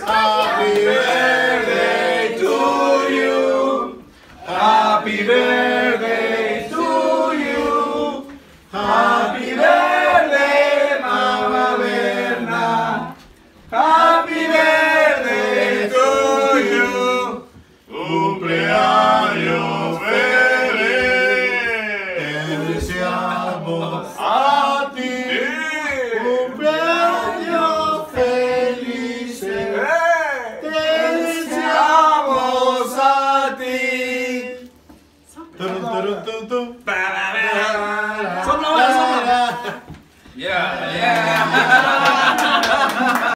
Happy birthday to you. Happy birthday to you. Happy birthday, Mama Berna. Happy birthday to you. Cumpleaños feliz. Te deseamos a ti. Cumpleaños felices. Te deseamos a ti. Sopla, sopla. Yeah, yeah.